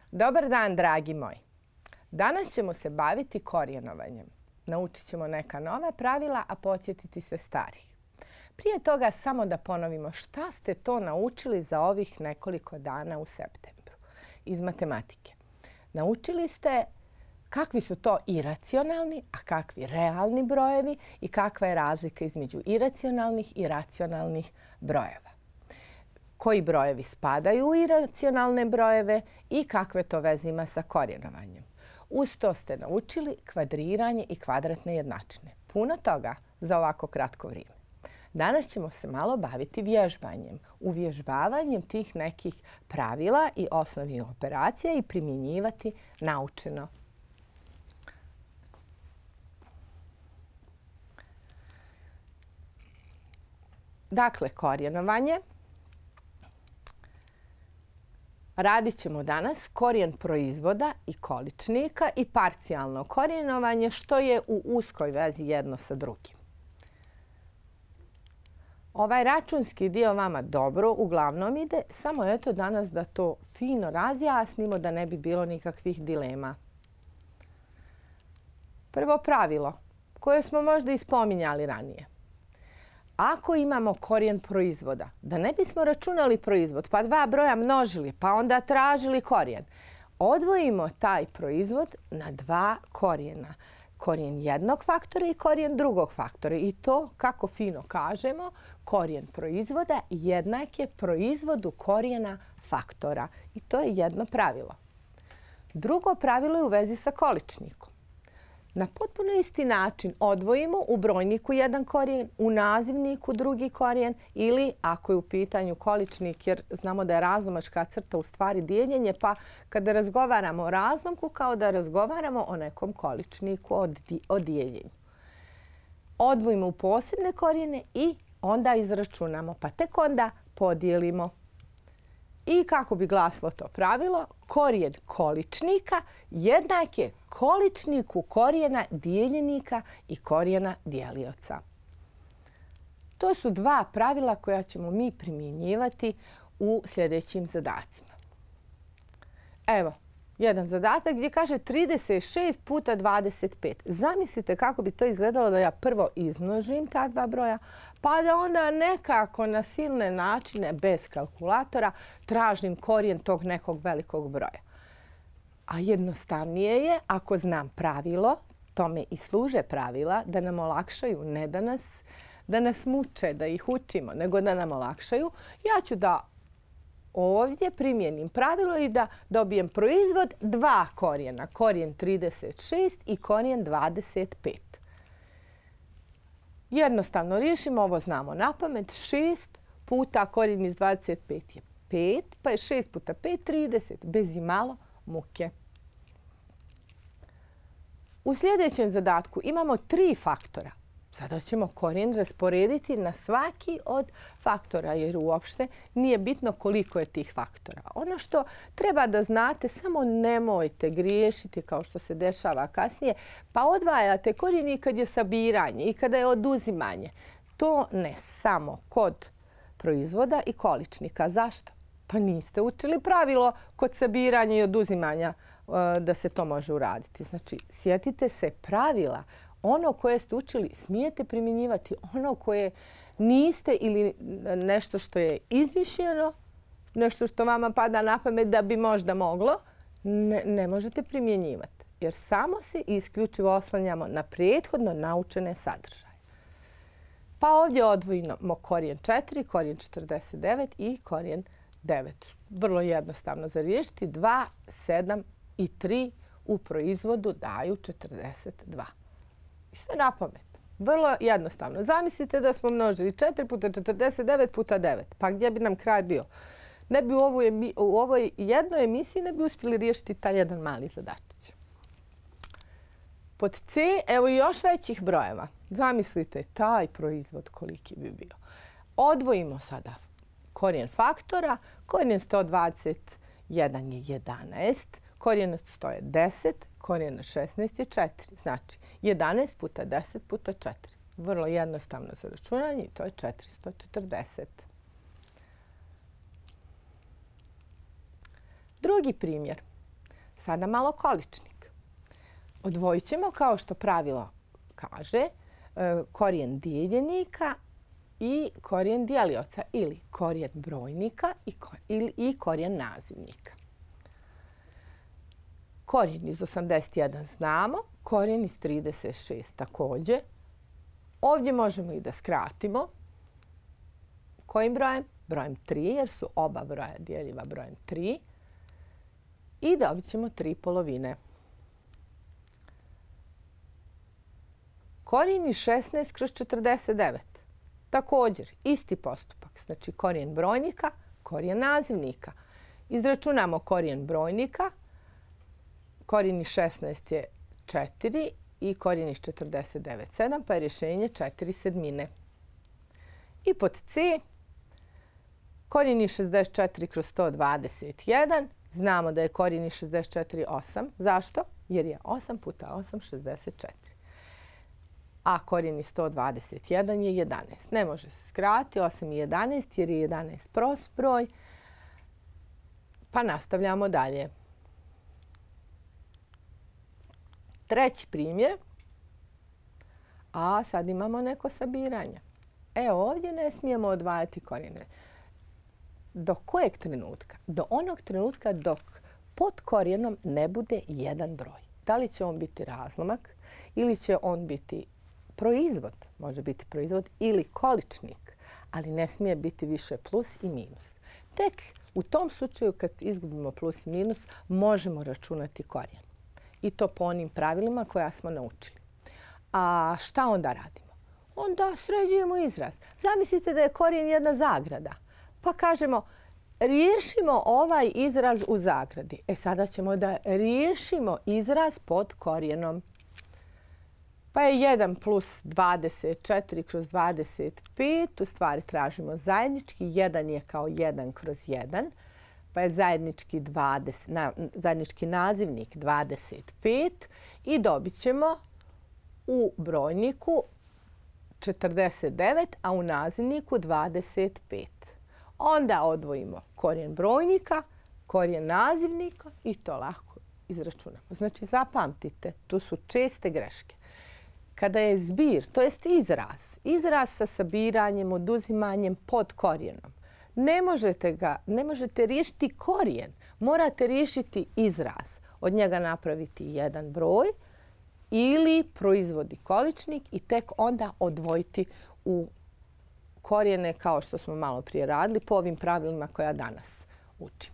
Dobar dan, dragi moji. Danas ćemo se baviti korijenovanjem. Naučit ćemo neka nova pravila, a podsjetiti se starih. Prije toga samo da ponovimo šta ste to naučili za ovih nekoliko dana u septembru iz matematike. Naučili ste kakvi su to iracionalni, a kakvi realni brojevi i kakva je razlika između iracionalnih i racionalnih brojeva. Koji brojevi spadaju u iracionalne brojeve i kakve to veze ima sa korijenovanjem. Uz to ste naučili kvadriranje i kvadratne jednačine. Puno toga za ovako kratko vrijeme. Danas ćemo se malo baviti vježbanjem, uvježbavanjem tih nekih pravila i osnovnih operacija i primjenjivati naučeno. Dakle, korijenovanje. Radit ćemo danas korijen proizvoda i količnika i parcijalno korijenovanje, što je u uskoj vezi jedno sa drugim. Ovaj računski dio vama dobro uglavnom ide, samo eto danas da to fino razjasnimo da ne bi bilo nikakvih dilema. Prvo pravilo koje smo možda i spominjali ranije. Ako imamo korijen proizvoda, da ne bismo računali proizvod, pa dva broja množili, pa onda tražili korijen, odvojimo taj proizvod na dva korijena. Korijen jednog faktora i korijen drugog faktora. I to, kako fino kažemo, korijen proizvoda jednak je proizvodu korijena faktora. I to je jedno pravilo. Drugo pravilo je u vezi sa količnikom. Na potpuno isti način odvojimo u brojniku jedan korijen, u nazivniku drugi korijen ili ako je u pitanju količnik, jer znamo da je razlomačka crta u stvari dijeljenje, pa kada razgovaramo o razlomku kao da razgovaramo o nekom količniku o dijeljenju. Odvojimo u posebne korijene i onda izračunamo, pa tek onda podijelimo. I kako bi glasilo to pravilo, korijen količnika jednak je količniku korijena dijeljenika i korijena dijelioca. To su dva pravila koja ćemo mi primjenjivati u sljedećim zadacima. Evo, jedan zadatak gdje kaže 36 puta 25. Zamislite kako bi to izgledalo da ja prvo izmnožim ta dva broja, pa da onda nekako na silne načine, bez kalkulatora, tražim korijen tog nekog velikog broja. A jednostavnije je, ako znam pravilo, tome i služe pravila, da nam olakšaju, ne da nas muče, da ih učimo, nego da nam olakšaju. Ja ću da ovdje primijenim pravilo i da dobijem proizvod dva korijena. Korijen 36 i korijen 25. Jednostavno riješimo, ovo znamo napamet. 6 puta korijen iz 25 je 5, pa je 6 puta 5, 30. Bez imalo muke. U sljedećem zadatku imamo 3 faktora. Sada ćemo korijen rasporediti na svaki od faktora, jer uopšte nije bitno koliko je tih faktora. Ono što treba da znate, samo nemojte griješiti kao što se dešava kasnije, pa odvajate korijen i kad je sabiranje i kada je oduzimanje. To ne samo kod proizvoda i količnika. Zašto? Pa niste učili pravilo kod sabiranja i oduzimanja da se to može uraditi. Znači, sjetite se pravila. Ono koje ste učili smijete primjenjivati, ono koje niste ili nešto što je izmišljeno, nešto što vama pada na pamet da bi možda moglo, ne možete primjenjivati. Jer samo se isključivo oslanjamo na prethodno naučene sadržaje. Pa ovdje odvojimo korijen 4, korijen 49 i korijen 9. Vrlo jednostavno za riješiti. 2, 7 i 3 u proizvodu daju 42. I sve na pamet. Vrlo jednostavno. Zamislite da smo množili 4 puta 49 puta 9. Pa gdje bi nam kraj bio? Ne bi u ovoj jednoj emisiji ne bi uspjeli riješiti taj jedan mali zadačić. Pod C, evo još većih brojeva. Zamislite taj proizvod koliki bi bio. Odvojimo sada korijen faktora. Korijen 121 je 11. Korijen od 100 je 10. Korijen od 16 je 4. Znači 11 puta 10 puta 4. Vrlo jednostavno za računanje i to je 440. Drugi primjer. Sada malo količnik. Odvojit ćemo, kao što pravilo kaže, korijen dijeljenika i korijen dijelioca ili korijen brojnika i korijen nazivnika. Korijen iz 81 znamo, korijen iz 36 također. Ovdje možemo i da skratimo. Kojim brojem? Brojem 3, jer su oba broja dijeljiva brojem 3. I dobit ćemo 3 polovine. Korijen iz 16 kroz 49. Također, isti postupak. Znači, korijen brojnika, korijen nazivnika. Izračunamo korijen brojnika. Korijen iz 16 je 4 i korijen iz 49 7, pa je rješenje 4/7. I pod C, korijen iz 64 kroz 121. Znamo da je korijen iz 64 8. Zašto? Jer je 8 puta 8 64. A korijen iz 121 je 11. Ne može se skratiti 8 i 11 jer je 11 prost broj. Pa nastavljamo dalje. Treći primjer. A sad imamo neko sabiranje. Ovdje ne smijemo odvajati korijene. Do kojeg trenutka? Do onog trenutka dok pod korijenom ne bude jedan broj. Da li će on biti razlomak ili će on biti proizvod, može biti proizvod ili količnik, ali ne smije biti više plus i minus. Tek u tom slučaju kad izgubimo plus i minus možemo računati korijen. I to po onim pravilima koja smo naučili. A šta onda radimo? Onda sređujemo izraz. Zamislite da je korijen jedna zagrada. Pa kažemo, riješimo ovaj izraz u zagradi. Sada ćemo da riješimo izraz pod korijenom. Pa je 1 plus 24 kroz 25. U stvari tražimo zajednički. 1 je kao 1 kroz 1. Pa je zajednički nazivnik 25. I dobit ćemo u brojniku 49, a u nazivniku 25. Onda odvojimo korijen brojnika, korijen nazivnika i to lako izračunamo. Znači, zapamtite, tu su česte greške. Kada je zbir, to jest izraz sa sabiranjem, oduzimanjem pod korijenom, ne možete riješiti korijen, morate riješiti izraz. Od njega napraviti jedan broj ili proizvodi količnik i tek onda odvojiti u korijene kao što smo malo prije radili po ovim pravilima koja danas učimo.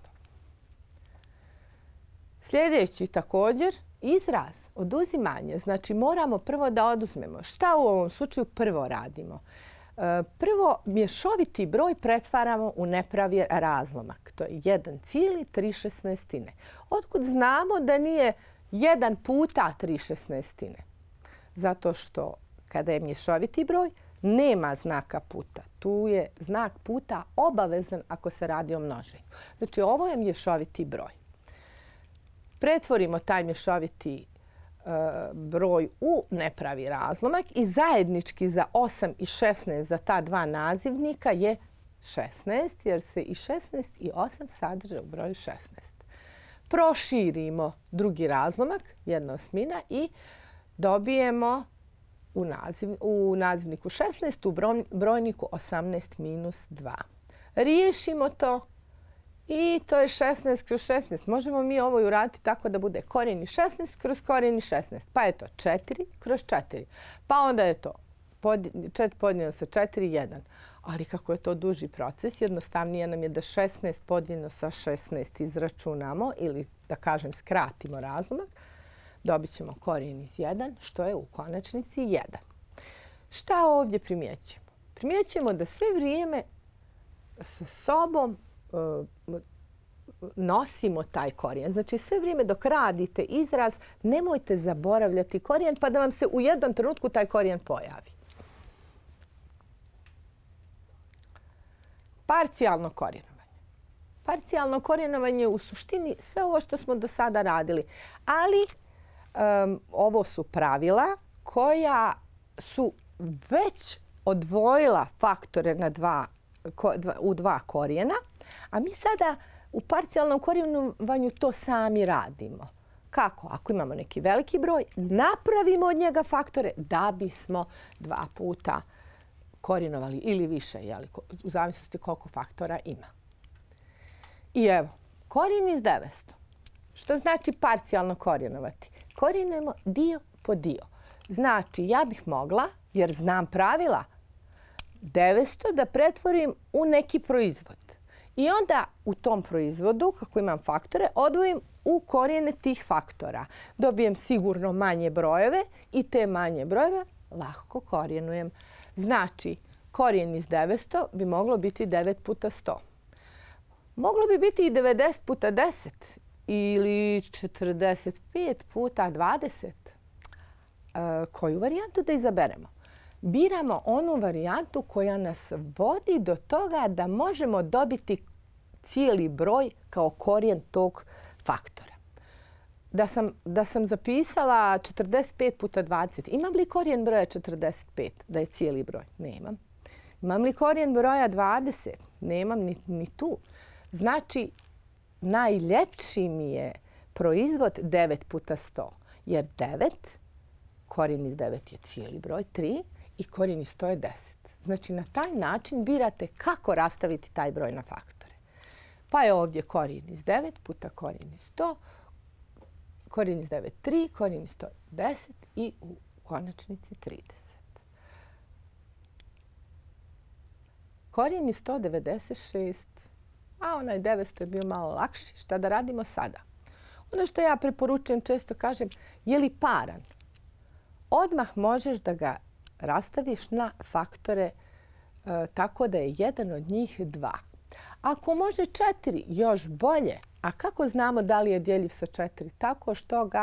Sljedeći također izraz, oduzimanje. Znači moramo prvo da oduzmemo. Šta u ovom slučaju prvo radimo? Prvo mješoviti broj pretvaramo u nepravi razlomak. To je 1,3/16. Otkud znamo da nije 1 puta 3/16? Zato što kada je mješoviti broj, nema znaka puta. Tu je znak puta obavezan ako se radi o množenju. Znači, ovo je mješoviti broj. Pretvorimo taj mješoviti broj u nepravi razlomak i zajednički za 8 i 16 za ta dva nazivnika je 16, jer se i 16 i 8 sadrže u broju 16. Proširimo drugi razlomak, 1/8, i dobijemo u nazivniku 16, u brojniku 18 minus 2. Riješimo to i to je 16 kroz 16. Možemo mi ovo i uraditi tako da bude korijeni 16 kroz korijeni 16. Pa je to 4 kroz 4. Pa onda je to 4 podijeljeno sa 4, 1. Ali kako je to duži proces, jednostavnije nam je da 16 podijeljeno sa 16 izračunamo ili da kažem skratimo razlomak. Dobit ćemo korijen iz 1, što je u konačnici 1. Šta ovdje primjećujemo? Primjećujemo da sve vrijeme sa sobom nosimo taj korijen. Znači sve vrijeme dok radite izraz nemojte zaboravljati korijen pa da vam se u jednom trenutku taj korijen pojavi. Parcijalno korijenovanje. Parcijalno korijenovanje je u suštini sve ovo što smo do sada radili. Ali ovo su pravila koja su već odvojila faktore u dva korijena. A mi sada U parcijalnom korijenovanju to sami radimo. Kako? Ako imamo neki veliki broj, napravimo od njega faktore da bismo 2 puta korijenovali ili više, u zavisnosti koliko faktora ima. I evo, korijen iz 900. Što znači parcijalno korijenovati? Korijenujemo dio po dio. Znači, ja bih mogla, jer znam pravila, 900 da pretvorim u neki proizvod. I onda u tom proizvodu, kako imam faktore, odvojim u korijene tih faktora. Dobijem sigurno manje brojeve i te manje brojeve lako korijenujem. Znači, korijen iz 900 bi moglo biti 9 puta 100. Moglo bi biti i 90 puta 10 ili 45 puta 20. Koju varijantu da izaberemo? Biramo onu varijantu koja nas vodi do toga da možemo dobiti cijeli broj kao korijen tog faktora. Da sam zapisala 45 puta 20, imam li korijen broja 45 da je cijeli broj? Nemam. Imam li korijen broja 20? Nemam ni tu. Znači, najljepši mi je proizvod 9 puta 100, jer 9, korijen iz 9 je cijeli broj, 3, i korijen iz 100 je 10. Znači, na taj način birate kako rastaviti taj broj na faktore. Pa je ovdje korijen iz 9 puta korijen iz 100, korijen iz 9 3, korijen iz 100 10 i u konačnici 30. Korijen iz 196, a onaj 900 je bio malo lakši. Šta da radimo sada? Ono što ja preporučujem, često kažem, je li paran? Odmah možeš da ga rastaviš na faktore tako da je jedan od njih 2. Ako može 4, još bolje. A kako znamo da li je djeljiv sa 4? Tako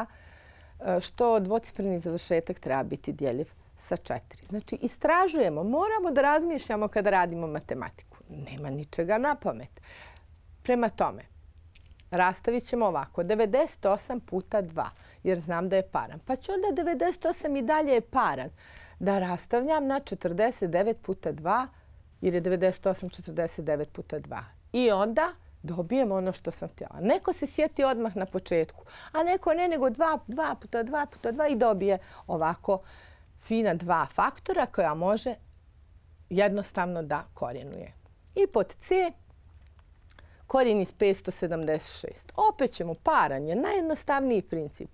što dvocifreni završetak treba biti djeljiv sa 4. Znači, istražujemo. Moramo da razmišljamo kada radimo matematiku. Nema ničega na pamet. Prema tome, rastavit ćemo ovako. 98 puta 2, jer znam da je paran. Pa ću onda 98 i dalje je paran da rastavljam na 49 puta 2, jer je 98 49 puta 2. I onda dobijem ono što sam htjela. Neko se sjeti odmah na početku, a neko ne, nego 2 puta 2 puta 2 i dobije ovako fina 2 faktora koja može jednostavno da korijenuje. I pod C, korijen iz 576. Opet ćemo paranje, najjednostavniji princip.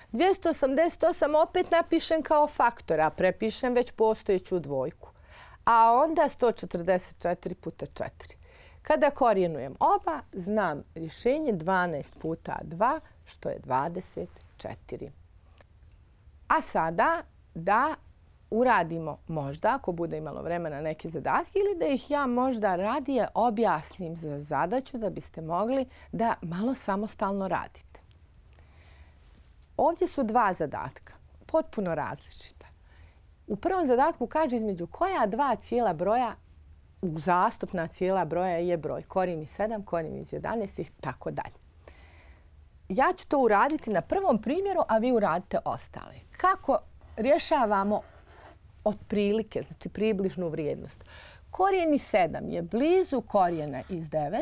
288 opet napišem kao faktor, a prepišem već postojeću dvojku. A onda 144 puta 4. Kada korijenujem oba, znam rješenje 12 puta 2, što je 24. A sada da uradimo možda, ako bude imalo vremena, neke zadatke ili da ih ja možda radije objasnim za zadaću da biste mogli da malo samostalno radite. Ovdje su 2 zadatka, potpuno različita. U prvom zadatku kaže između koja 2 cijela broja, uzastopna cijela broja je broj. Korijen iz 7, korijen iz 11 i tako dalje. Ja ću to uraditi na prvom primjeru, a vi uradite ostale. Kako rješavamo otprilike, znači približnu vrijednost? Korijen iz 7 je blizu korijena iz 9,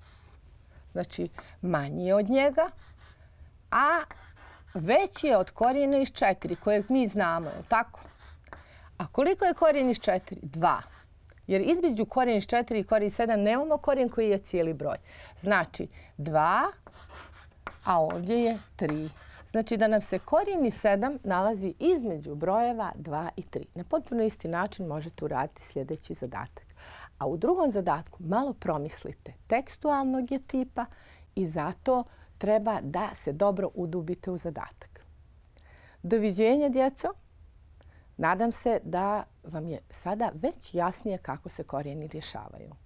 znači manji je od njega, a veći je od korijena iz 4, kojeg mi znamo, je li tako? A koliko je korijen iz 4? 2. Jer između korijen iz 4 i korijen iz 7 nemamo korijen koji je cijeli broj. Znači 2, a ovdje je 3. Znači da nam se korijen iz 7 nalazi između brojeva 2 i 3. Na potpuno isti način možete uraditi sljedeći zadatak. A u drugom zadatku malo promislite. Tekstualnog je tipa i zato treba da se dobro udubite u zadatak. Doviđenja, djeco. Nadam se da vam je sada već jasnije kako se korijeni rješavaju.